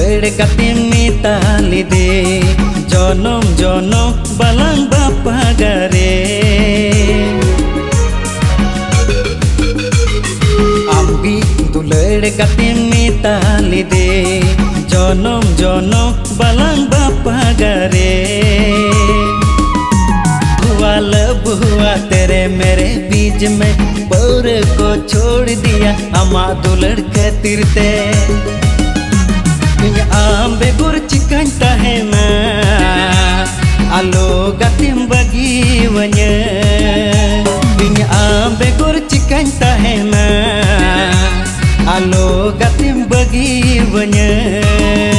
दुलड़ कते मिताली दे जनम जनम बाlang बापा गरे आमगी दुलड़ कते मिताली दे जनम जनम बाlang बापा गरे हुआ तेरे मेरे बीच में पौर को छोड़ दिया अमा दुलड़ खातिर ते आम बेगुर चिकन है ना आलो गतिम बगी वन्य आम बेगुर चिकन है ना आलो गतिम बगी वन्य